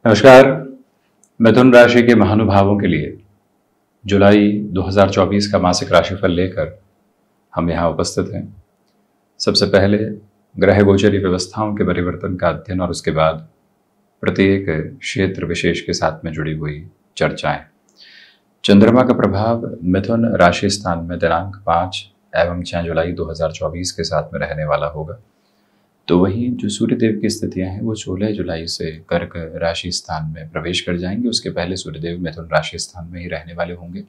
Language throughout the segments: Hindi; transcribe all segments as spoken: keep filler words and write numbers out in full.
नमस्कार। मिथुन राशि के महानुभावों के लिए जुलाई दो हज़ार चौबीस का मासिक राशिफल लेकर हम यहाँ उपस्थित हैं। सबसे पहले ग्रह गोचरी व्यवस्थाओं के परिवर्तन का अध्ययन और उसके बाद प्रत्येक क्षेत्र विशेष के साथ में जुड़ी हुई चर्चाएं। चंद्रमा का प्रभाव मिथुन राशि स्थान में दिनांक पाँच एवं छह जुलाई दो हज़ार चौबीस के साथ में रहने वाला होगा। तो वहीं जो सूर्यदेव की स्थितियां हैं वो सोलह जुलाई से कर्क राशि स्थान में प्रवेश कर जाएंगे। उसके पहले सूर्यदेव मिथुन राशि स्थान में ही रहने वाले होंगे।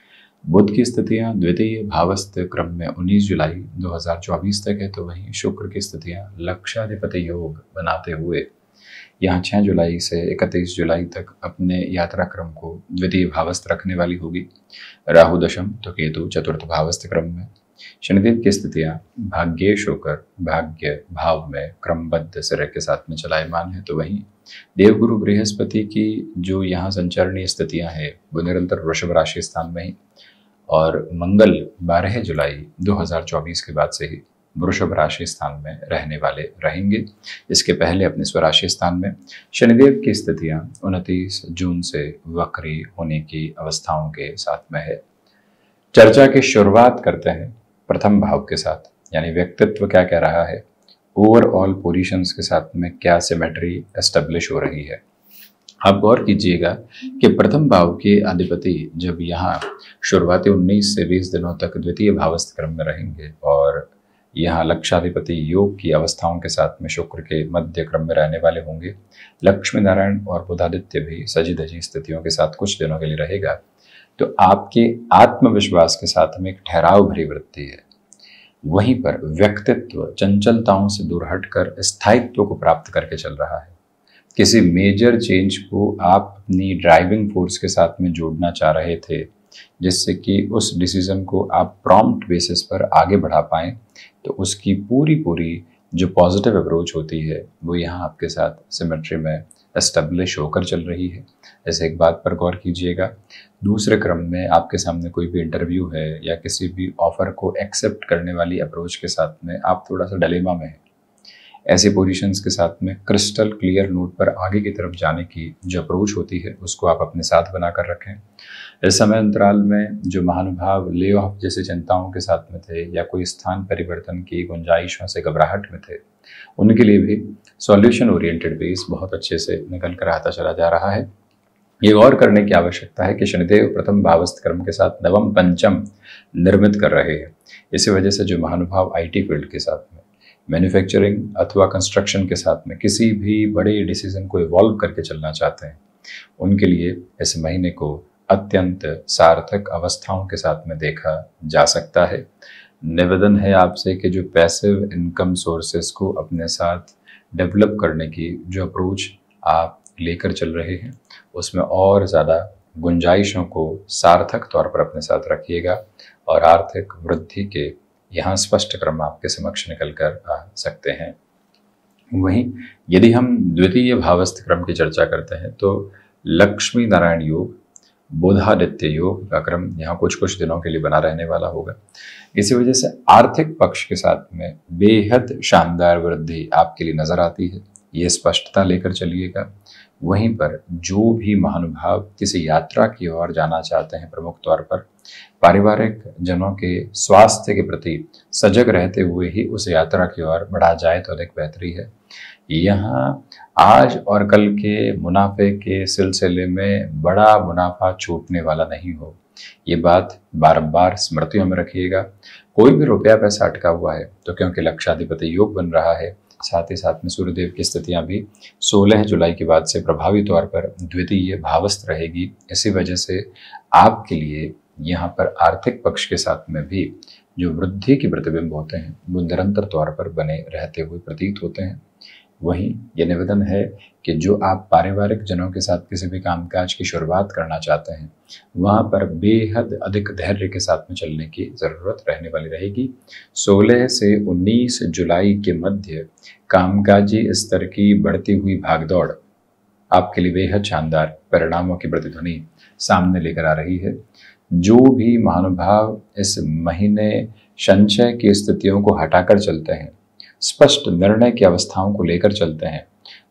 बुध की स्थितियां द्वितीय भावस्थ क्रम में उन्नीस जुलाई दो हज़ार चौबीस तक है। तो वहीं शुक्र की स्थितियां लक्षाधिपति योग बनाते हुए यहाँ छह जुलाई से इकतीस जुलाई तक अपने यात्रा क्रम को द्वितीय भावस्थ रखने वाली होगी। राहु दशम तो केतु चतुर्थ भावस्थ क्रम में। शनिदेव की स्थितियां भाग्येश होकर भाग्य भाव में क्रमबद्ध सिरे के साथ में चलायमान है। तो वहीं देवगुरु बृहस्पति की जो यहाँ संचरणीय स्थितियां हैं वो निरंतर वृषभ राशि स्थान में ही, और मंगल बारह जुलाई दो हज़ार चौबीस के बाद से ही वृषभ राशि स्थान में रहने वाले रहेंगे। इसके पहले अपने स्वराशि स्थान में शनिदेव की स्थितियां उनतीस जून से वक्री होने की अवस्थाओं के साथ में है। चर्चा की शुरुआत करते हैं प्रथम भाव के साथ, यानी व्यक्तित्व क्या कह रहा है, ओवरऑल पोजीशंस के साथ में क्या सिमेट्री एस्टेब्लिश हो रही है। आप गौर कीजिएगा कि प्रथम भाव के अधिपति जब यहाँ शुरुआती उन्नीस से बीस दिनों तक द्वितीय भावस्थ क्रम में रहेंगे और यहाँ लक्षाधिपति योग की अवस्थाओं के साथ में शुक्र के मध्य क्रम में रहने वाले होंगे। लक्ष्मी नारायण और बुधादित्य भी सजी धजी स्थितियों के साथ कुछ दिनों के लिए रहेगा। तो आपके आत्मविश्वास के साथ में एक ठहराव भरी वृत्ति है। वहीं पर व्यक्तित्व चंचलताओं से दूर हटकर स्थायित्व को प्राप्त करके चल रहा है। किसी मेजर चेंज को आप अपनी ड्राइविंग फोर्स के साथ में जोड़ना चाह रहे थे, जिससे कि उस डिसीजन को आप प्रॉम्प्ट बेसिस पर आगे बढ़ा पाएं, तो उसकी पूरी पूरी जो पॉजिटिव अप्रोच होती है वो यहाँ आपके साथ सिमेट्री में एस्टेब्लिश होकर चल रही है। ऐसे एक बात पर गौर कीजिएगा, दूसरे क्रम में आपके सामने कोई भी इंटरव्यू है या किसी भी ऑफर को एक्सेप्ट करने वाली अप्रोच के साथ में आप थोड़ा सा डिलेमा में हैं। ऐसी पोजीशंस के साथ में क्रिस्टल क्लियर नोट पर आगे की तरफ जाने की जो अप्रोच होती है उसको आप अपने साथ बनाकर रखें। इस समय अंतराल में जो महानुभाव ले ऑफ जैसी चिंताओं के साथ में थे या कोई स्थान परिवर्तन की गुंजाइशों से घबराहट में थे, उनके लिए भी सॉल्यूशन ओरिएंटेड बेस बहुत अच्छे से निकल कर आता चला जा रहा है। ये गौर करने की आवश्यकता है कि शनिदेव प्रथम भावस्थ क्रम के साथ नवम पंचम निर्मित कर रहे हैं। इसी वजह से जो महानुभाव आईटी फील्ड के साथ में, मैन्युफैक्चरिंग अथवा कंस्ट्रक्शन के साथ में किसी भी बड़े डिसीजन को इवॉल्व करके चलना चाहते हैं, उनके लिए इस महीने को अत्यंत सार्थक अवस्थाओं के साथ में देखा जा सकता है। निवेदन है आपसे कि जो पैसिव इनकम सोर्सेस को अपने साथ डेवलप करने की जो अप्रोच आप लेकर चल रहे हैं उसमें और ज़्यादा गुंजाइशों को सार्थक तौर पर अपने साथ रखिएगा और आर्थिक वृद्धि के यहाँ स्पष्ट क्रम आपके समक्ष निकल कर आ सकते हैं। वहीं यदि हम द्वितीय भावस्थ क्रम की चर्चा करते हैं तो लक्ष्मी नारायण योग, बुधादित्य योग का क्रम यहाँ कुछ कुछ दिनों के लिए बना रहने वाला होगा। इसी वजह से आर्थिक पक्ष के साथ में बेहद शानदार वृद्धि आपके लिए नजर आती है। ये स्पष्टता लेकर चलिएगा। वहीं पर जो भी महानुभाव किसी यात्रा की ओर जाना चाहते हैं, प्रमुख तौर पर पारिवारिक जनों के स्वास्थ्य के प्रति सजग रहते हुए ही उस यात्रा की ओर बढ़ा जाए तो अधिक बेहतरी है। यहाँ आज और कल के मुनाफे के सिलसिले में बड़ा मुनाफा छूटने वाला नहीं हो, ये बात बार बार स्मृतियों में रखिएगा। कोई भी रुपया पैसा अटका हुआ है तो क्योंकि लक्षाधिपति योग बन रहा है, साथ ही साथ में सूर्यदेव की स्थितियां भी सोलह जुलाई के बाद से प्रभावी तौर पर द्वितीय भावस्थ रहेगी। इसी वजह से आपके लिए यहाँ पर आर्थिक पक्ष के साथ में भी जो वृद्धि के प्रतिबिंब होते हैं वो निरंतर तौर पर बने रहते हुए प्रतीत होते हैं। वहीं यह निवेदन है कि जो आप पारिवारिक जनों के साथ किसी भी कामकाज की शुरुआत करना चाहते हैं, वहाँ पर बेहद अधिक धैर्य के साथ में चलने की ज़रूरत रहने वाली रहेगी। सोलह से उन्नीस जुलाई के मध्य कामकाजी स्तर की बढ़ती हुई भागदौड़ आपके लिए बेहद शानदार परिणामों की प्रतिध्वनि सामने लेकर आ रही है। जो भी महानुभाव इस महीने संचय की स्थितियों को हटाकर चलते हैं, स्पष्ट निर्णय की अवस्थाओं को लेकर चलते हैं,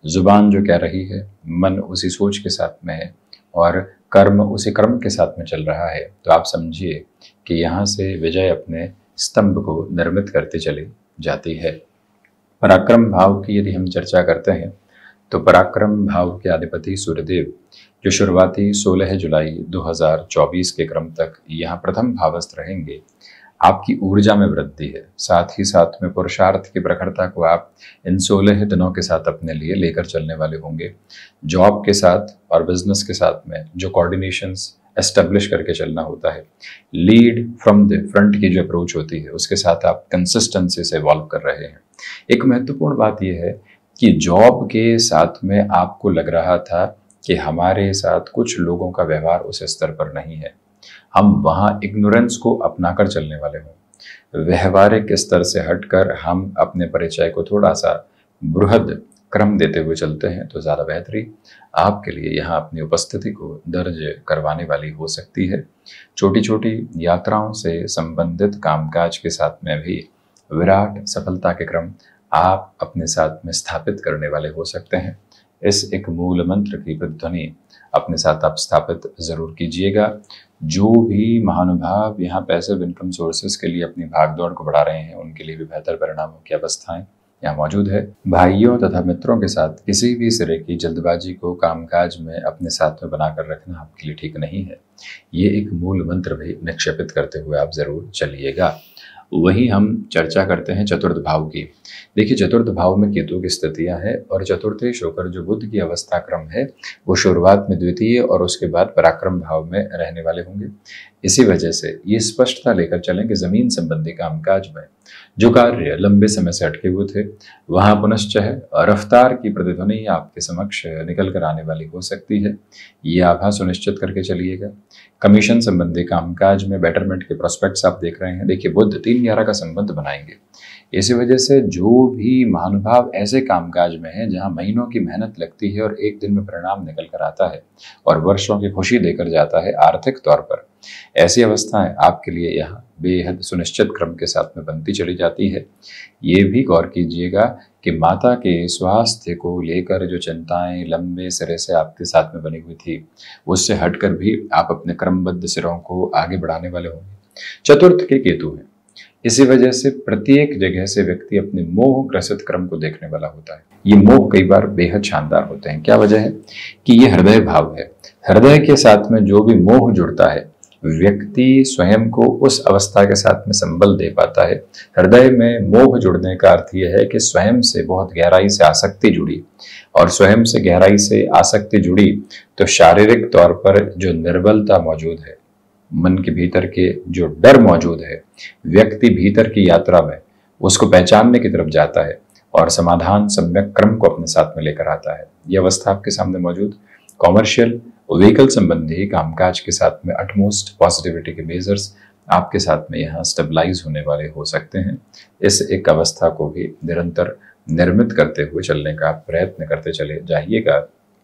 जुबान जो कह रही है, मन उसी सोच के साथ में है और कर्म उसी कर्म के साथ में चल रहा है, तो आप समझिए कि यहाँ से विजय अपने स्तंभ को निर्मित करती चली जाती है। पराक्रम भाव की यदि हम चर्चा करते हैं तो पराक्रम भाव के अधिपति सूर्यदेव जो शुरुआती सोलह जुलाई दो हज़ार चौबीस के क्रम तक यहाँ प्रथम भावस्थ रहेंगे, आपकी ऊर्जा में वृद्धि है। साथ ही साथ में पुरुषार्थ की प्रखरता को आप इन सोलह दिनों के साथ अपने लिए लेकर चलने वाले होंगे। जॉब के साथ और बिजनेस के साथ में जो कोऑर्डिनेशंस एस्टेब्लिश करके चलना होता है, लीड फ्रॉम द फ्रंट की जो अप्रोच होती है, उसके साथ आप कंसिस्टेंसी से इवॉल्व कर रहे हैं। एक महत्वपूर्ण बात यह है कि जॉब के साथ में आपको लग रहा था कि हमारे साथ कुछ लोगों का व्यवहार उस स्तर पर नहीं है, हम वहाँ इग्नोरेंस को अपनाकर चलने वाले हों। व्यवहारिक स्तर से हटकर हम अपने परिचय को थोड़ा सा बृहद क्रम देते हुए चलते हैं तो ज़्यादा बेहतरी आपके लिए यहाँ अपनी उपस्थिति को दर्ज करवाने वाली हो सकती है। छोटी छोटी यात्राओं से संबंधित कामकाज के साथ में भी विराट सफलता के क्रम आप अपने साथ में स्थापित करने वाले हो सकते हैं। इस एक मूल मंत्र की प्रतिध्वनि अपने साथ आप स्थापित जरूर कीजिएगा। जो भी महानुभाव यहाँ पैसिव इनकम सोर्सेस के लिए अपनी भागदौड़ को बढ़ा रहे हैं, उनके लिए भी बेहतर परिणामों की अवस्थाएं यहाँ मौजूद है। भाइयों तथा मित्रों के साथ किसी भी सिरे की जल्दबाजी को कामकाज में अपने साथ में बनाकर रखना आपके लिए ठीक नहीं है। ये एक मूल मंत्र भी निक्षेपित करते हुए आप जरूर चलिएगा। वहीं हम चर्चा करते हैं चतुर्थ भाव की। देखिए, चतुर्थ भाव में केतु की स्थितियां हैं और चतुर्थेश होकर जो बुध की अवस्था क्रम है वो शुरुआत में द्वितीय और उसके बाद पराक्रम भाव में रहने वाले होंगे। इसी वजह से ये स्पष्टता लेकर चलें कि जमीन संबंधी कामकाज में जो कार्य लंबे समय से अटके हुए थे, वहां पुनश्च रफ्तार की प्रतिध्वनि आपके समक्ष निकल कर आने वाली हो सकती है। ये आभा सुनिश्चित करके चलिएगा। कमीशन संबंधी कामकाज में बेटरमेंट के प्रोस्पेक्ट्स आप देख रहे हैं। देखिए, बुध तीन ग्यारह का संबंध बनाएंगे। इसी वजह से जो भी महानुभाव ऐसे कामकाज में हैं जहां महीनों की मेहनत लगती है और एक दिन में परिणाम निकल कर आता है और वर्षों की खुशी देकर जाता है आर्थिक तौर पर, ऐसी अवस्थाएं आपके लिए यहाँ बेहद सुनिश्चित क्रम के साथ में बनती चली जाती है। ये भी गौर कीजिएगा कि माता के स्वास्थ्य को लेकर जो चिंताएं लंबे सिरे से आपके साथ में बनी हुई थी, उससे हटकर भी आप अपने क्रमबद्ध सिरों को आगे बढ़ाने वाले होंगे। चतुर्थ के केतु हैं, इसी वजह से प्रत्येक जगह से व्यक्ति अपने मोह ग्रसित क्रम को देखने वाला होता है। ये मोह कई बार बेहद शानदार होते हैं। क्या वजह है कि ये हृदय भाव है। हृदय के साथ में जो भी मोह जुड़ता है, व्यक्ति स्वयं को उस अवस्था के साथ में संबल दे पाता है। हृदय में मोह जुड़ने का अर्थ यह है कि स्वयं से बहुत गहराई से आसक्ति जुड़ी, और स्वयं से गहराई से आसक्ति जुड़ी तो शारीरिक तौर पर जो निर्बलता मौजूद है, मन के भीतर के जो डर मौजूद है, व्यक्ति भीतर की यात्रा में उसको पहचानने की तरफ जाता है और समाधान सम्यक क्रम को अपने साथ में लेकर आता है। यह अवस्था आपके सामने मौजूद कॉमर्शियल व्हीकल संबंधी कामकाज के साथ में अटमोस्ट पॉजिटिविटी के मेजर्स आपके साथ में यहाँ स्टेबलाइज होने वाले हो सकते हैं। इस एक अवस्था को भी निरंतर निर्मित करते हुए चलने का प्रयत्न करते चले जाइएगा।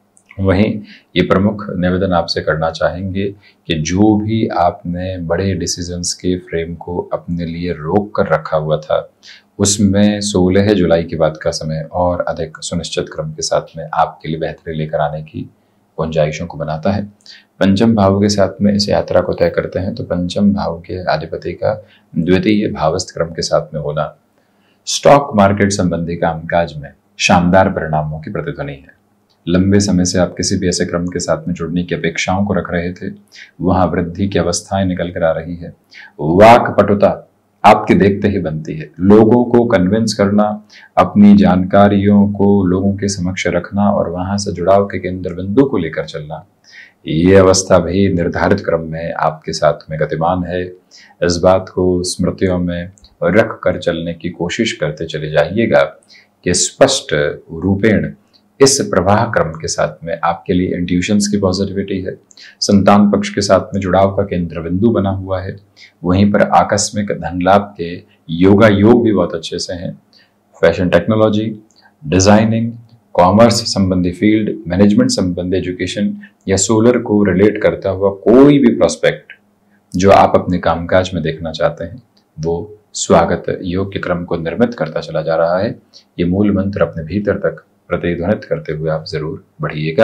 वहीं ये प्रमुख निवेदन आपसे करना चाहेंगे कि जो भी आपने बड़े डिसीजंस के फ्रेम को अपने लिए रोक कर रखा हुआ था, उसमें सोलह जुलाई के बाद का समय और अधिक सुनिश्चित क्रम के साथ में आपके लिए बेहतरी लेकर आने की गुंजाइशों को बनाता है। पंचम भाव के साथ में इस यात्रा को तय करते हैं तो पंचम भाव के अधिपति का द्वितीय भावस्थ क्रम के साथ में होना स्टॉक मार्केट संबंधी कामकाज में शानदार परिणामों की प्रतिध्वनि है। लंबे समय से आप किसी भी ऐसे क्रम के साथ में जुड़ने की अपेक्षाओं को रख रहे थे, वहां वृद्धि की अवस्थाएं निकल कर आ रही है। वाक पटुता आपके देखते ही बनती है। लोगों को कन्विंस करना, अपनी जानकारियों को लोगों के समक्ष रखना और वहां से जुड़ाव के केंद्र बिंदु को लेकर चलना, ये अवस्था भी निर्धारित क्रम में आपके साथ में गतिमान है। इस बात को स्मृतियों में रख कर चलने की कोशिश करते चले जाइएगा कि स्पष्ट रूपेण इस प्रवाह क्रम के साथ में आपके लिए इंट्यूशंस की पॉजिटिविटी है। संतान पक्ष के साथ में जुड़ाव का केंद्र बिंदु बना हुआ है। वहीं पर आकस्मिक धन लाभ के योगा योग भी बहुत अच्छे से हैं। फैशन टेक्नोलॉजी, डिजाइनिंग, कॉमर्स संबंधी फील्ड, मैनेजमेंट संबंधी एजुकेशन या सोलर को रिलेट करता हुआ कोई भी प्रोस्पेक्ट जो आप अपने कामकाज में देखना चाहते हैं, वो स्वागत योग के क्रम को निर्मित करता चला जा रहा है। ये मूल मंत्र अपने भीतर तक प्रतिध्वनित करते हुए आप जरूर बढ़िएगा।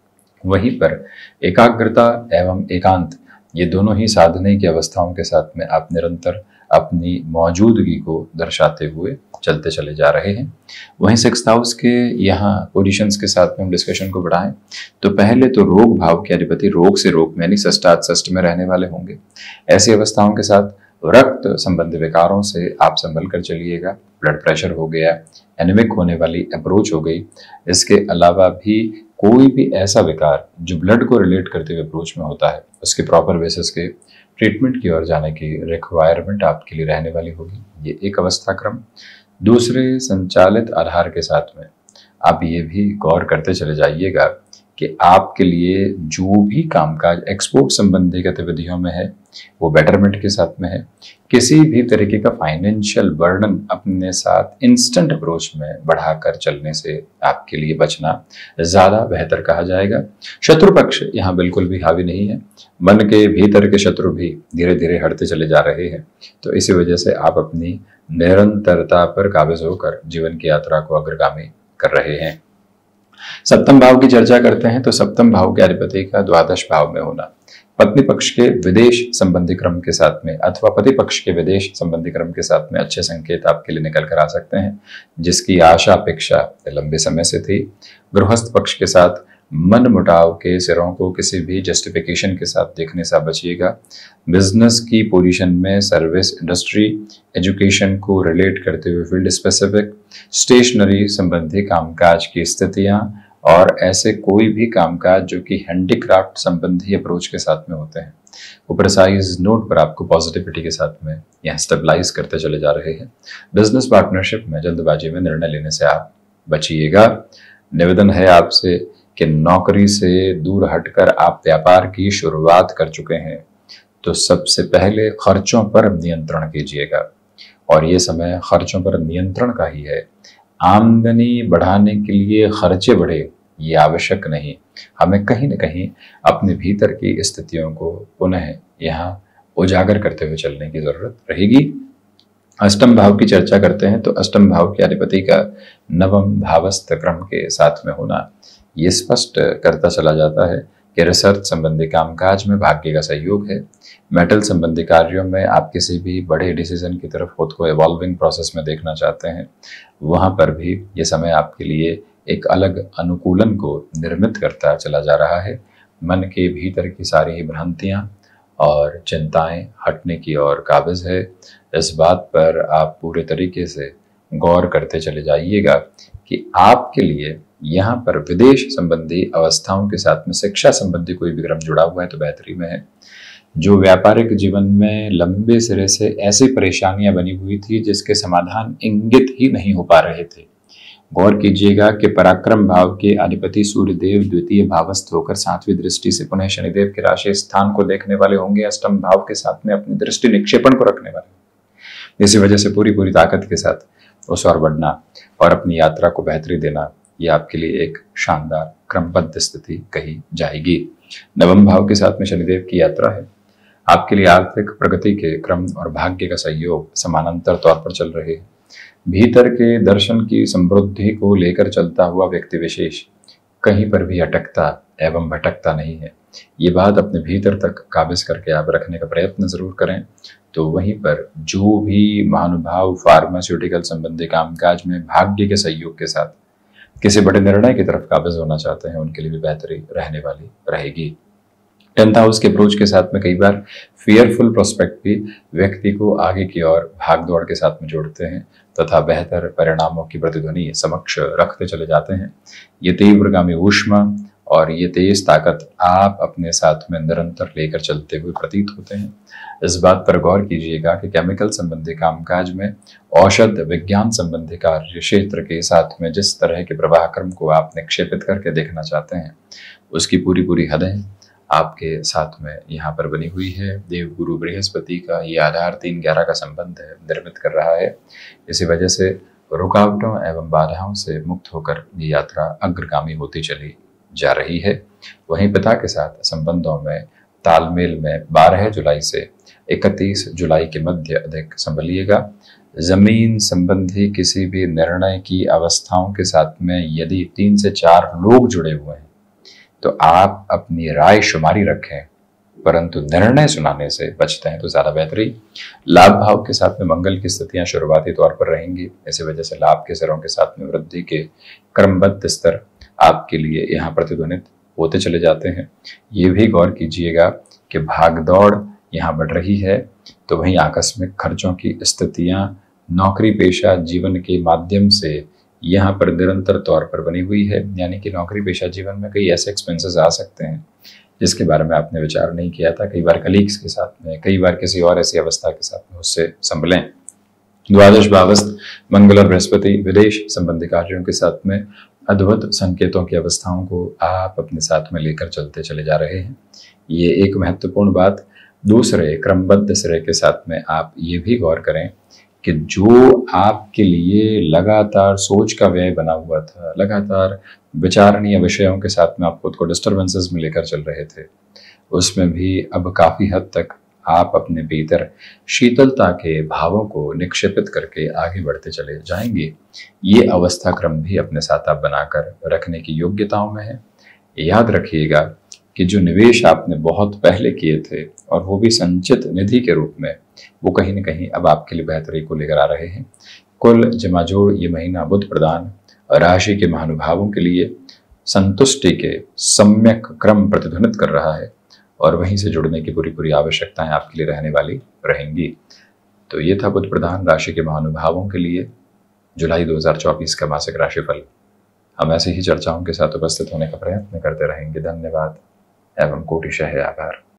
वहीं पर एकाग्रता एवं एकांत ये दोनों ही साधने की अवस्थाओं के साथ में आप निरंतर अपनी मौजूदगी को दर्शाते हुए चलते चले जा रहे हैं। वहीं सिक्स्थ हाउस के यहाँ पोजीशंस के साथ में हम डिस्कशन को बढ़ाएं तो पहले तो रोग भाव के अधिपति रोग से रोग यानी षष्ठात षष्ठ में रहने वाले होंगे। ऐसी अवस्थाओं के साथ रक्त संबंधी विकारों से आप संभल कर चलिएगा। ब्लड प्रेशर हो गया, एनीमिक होने वाली अप्रोच हो गई। इसके अलावा भी कोई भी ऐसा विकार जो ब्लड को रिलेट करते हुए अप्रोच में होता है उसके प्रॉपर बेसिस के ट्रीटमेंट की ओर जाने की रिक्वायरमेंट आपके लिए रहने वाली होगी। ये एक अवस्था क्रम। दूसरे संचालित आधार के साथ में आप ये भी गौर करते चले जाइएगा कि आपके लिए जो भी कामकाज एक्सपोर्ट संबंधी गतिविधियों में है वो बेटरमेंट के साथ में है। किसी भी तरीके का फाइनेंशियल बर्डन अपने साथ इंस्टेंट अप्रोच में बढ़ाकर चलने से आपके लिए बचना ज़्यादा बेहतर कहा जाएगा। शत्रु पक्ष यहाँ बिल्कुल भी हावी नहीं है। मन के भीतर के शत्रु भी धीरे धीरे हटते चले जा रहे हैं। तो इसी वजह से आप अपनी निरंतरता पर काबिज होकर जीवन की यात्रा को अग्रगामी कर रहे हैं। सप्तम भाव की चर्चा करते हैं तो सप्तम भाव के अधिपति का द्वादश भाव में होना पत्नी पक्ष के विदेश संबंधी क्रम के साथ में अथवा पति पक्ष के विदेश संबंधी क्रम के साथ में अच्छे संकेत आपके लिए निकल कर आ सकते हैं, जिसकी आशा अपेक्षा लंबे समय से थी। गृहस्थ पक्ष के साथ मन मुटाव के सिरों को किसी भी जस्टिफिकेशन के साथ देखने से बचिएगा। बिजनेस की पोजीशन में सर्विस इंडस्ट्री, एजुकेशन को रिलेट करते हुए फील्ड स्पेसिफिक, स्टेशनरी संबंधी कामकाज की स्थितियां और ऐसे कोई भी कामकाज जो कि हैंडीक्राफ्ट संबंधी अप्रोच के साथ में होते हैं वो प्रिसाइज नोट पर आपको पॉजिटिविटी के साथ में यहाँ स्टेबलाइज करते चले जा रहे हैं। बिजनेस पार्टनरशिप में जल्दबाजी में निर्णय लेने से आप बचिएगा। निवेदन है आपसे कि नौकरी से दूर हटकर आप व्यापार की शुरुआत कर चुके हैं तो सबसे पहले खर्चों पर नियंत्रण कीजिएगा और ये समय खर्चों पर नियंत्रण का ही है। आमदनी बढ़ाने के लिए खर्चे बढ़े ये आवश्यक नहीं। हमें कहीं न कहीं अपने भीतर की स्थितियों को पुनः यहाँ उजागर करते हुए चलने की जरूरत रहेगी। अष्टम भाव की चर्चा करते हैं तो अष्टम भाव के अधिपति का नवम भावस्थ क्रम के साथ में होना ये स्पष्ट करता चला जाता है कि रिसर्च संबंधी कामकाज में भाग्य का सहयोग है। मेटल संबंधी कार्यों में आप किसी भी बड़े डिसीजन की तरफ खुद को इवॉल्विंग प्रोसेस में देखना चाहते हैं, वहां पर भी ये समय आपके लिए एक अलग अनुकूलन को निर्मित करता चला जा रहा है। मन के भीतर की सारी ही भ्रांतियां और चिंताएं हटने की ओर काबिज है। इस बात पर आप पूरे तरीके से गौर करते चले जाइएगा कि आपके लिए यहाँ पर विदेश संबंधी अवस्थाओं के साथ में शिक्षा संबंधी कोई भी क्रम जुड़ा हुआ है तो बेहतरी में है। जो व्यापारिक जीवन में लंबे सिरे से ऐसी परेशानियां बनी हुई थी जिसके समाधान इंगित ही नहीं हो पा रहे थे, गौर कीजिएगा कि पराक्रम भाव के अधिपति सूर्यदेव द्वितीय भावस्थ होकर सातवीं दृष्टि से पुनः शनिदेव के राशि स्थान को देखने वाले होंगे। अष्टम भाव के साथ में अपनी दृष्टि निक्षेपण को रखने वाले, इसी वजह से पूरी पूरी ताकत के साथ उस ओर बढ़ना और अपनी यात्रा को बेहतरी देना ये आपके लिए एक शानदार क्रमबद्ध स्थिति कही जाएगी। नवम भाव के साथ में शनिदेव की यात्रा है। आपके लिए आर्थिक प्रगति के क्रम और भाग्य का सहयोग समानांतर तौर पर चल रहे हैं। भीतर के दर्शन की समृद्धि को लेकर चलता हुआ व्यक्ति विशेष कहीं पर भी अटकता एवं भटकता नहीं है। ये बात अपने भीतर तक काबिज करके आप रखने का प्रयत्न जरूर करें। तो वहीं पर जो भी महानुभाव फार्मास्यूटिकल संबंधी कामकाज में भाग्य के सहयोग के साथ किसी बड़े निर्णय की तरफ काबिज होना चाहते हैं उनके लिए भी बेहतरी रहने वाली रहेगी। टेंथ हाउस के अप्रोच के साथ में कई बार फियरफुल प्रोस्पेक्ट भी व्यक्ति को आगे की ओर भाग दौड़ के साथ में जोड़ते हैं तथा बेहतर परिणामों की प्रतिध्वनि समक्ष रखते चले जाते हैं। ये तीव्रगामी ऊष्मा और ये तेज ताकत आप अपने साथ में निरंतर लेकर चलते हुए प्रतीत होते हैं। इस बात पर गौर कीजिएगा कि केमिकल संबंधी कामकाज में औषध विज्ञान संबंधी कार्य क्षेत्र के साथ में जिस तरह के प्रवाह क्रम को आप निक्षेपित करके देखना चाहते हैं उसकी पूरी पूरी हदें आपके साथ में यहाँ पर बनी हुई है। देव गुरु बृहस्पति का ये आधार तीन ग्यारह का संबंध है निर्मित कर रहा है। इसी वजह से रुकावटों एवं बाधाओं से मुक्त होकर ये यात्रा अग्रगामी होती चली जा रही है। वहीं पिता के साथ संबंधों में तालमेल में बारह जुलाई से इकतीस जुलाई के मध्य अधिक संभलिएगा। जमीन संबंधी किसी भी निर्णय की अवस्थाओं के साथ में यदि तीन से चार लोग जुड़े हुए हैं तो आप अपनी राय शुमारी रखें, परंतु निर्णय सुनाने से बचते हैं तो ज्यादा बेहतरी। लाभ भाव के साथ में मंगल की स्थितियां शुरुआती तौर पर रहेंगी, इसी वजह से लाभ के सिरों के साथ में वृद्धि के क्रमबद्ध स्तर आपके लिए यहाँ प्रतिध्वनित होते चले जाते हैं। ये भी गौर कीजिएगा कि भागदौड़ यहाँ बढ़ रही है, तो वहीं आकस्मिक खर्चों की स्थितियां नौकरी पेशा जीवन के माध्यम से यहाँ पर निरंतर तौर पर बनी हुई है। यानी कि नौकरी पेशा जीवन में कई ऐसे एक्सपेंसेस आ सकते हैं जिसके बारे में आपने विचार नहीं किया था, कई बार कलीग्स के साथ में, कई बार किसी और ऐसी अवस्था के साथ में, उससे संभलें। द्वादश भावस्थ मंगल और बृहस्पति विदेश संबंधी कार्यों के साथ में अद्भुत संकेतों की अवस्थाओं को आप अपने साथ में लेकर चलते चले जा रहे हैं। ये एक महत्वपूर्ण बात। दूसरे क्रमबद्ध सिरे के साथ में आप ये भी गौर करें कि जो आपके लिए लगातार सोच का व्यय बना हुआ था, लगातार विचारणीय विषयों के साथ में आप खुद को डिस्टर्बेंसेस में लेकर चल रहे थे, उसमें भी अब काफी हद तक आप अपने भीतर शीतलता के भावों को निक्षेपित करके आगे बढ़ते चले जाएंगे। ये अवस्था क्रम भी अपने साथ आप बनाकर रखने की योग्यताओं में है। याद रखिएगा कि जो निवेश आपने बहुत पहले किए थे और वो भी संचित निधि के रूप में, वो कहीं ना कहीं अब आपके लिए बेहतरी को लेकर आ रहे हैं। कुल जमाजोड़ ये महीना बुध प्रदान राशि के महानुभावों के लिए संतुष्टि के सम्यक क्रम प्रतिध्वनित कर रहा है और वहीं से जुड़ने की पूरी पूरी आवश्यकताएं आपके लिए रहने वाली रहेंगी। तो ये था बुध प्रधान राशि के महानुभावों के लिए जुलाई दो हज़ार चौबीस का मासिक राशिफल। हम ऐसे ही चर्चाओं के साथ उपस्थित होने का प्रयत्न करते रहेंगे। धन्यवाद एवं कोटिशः आभार।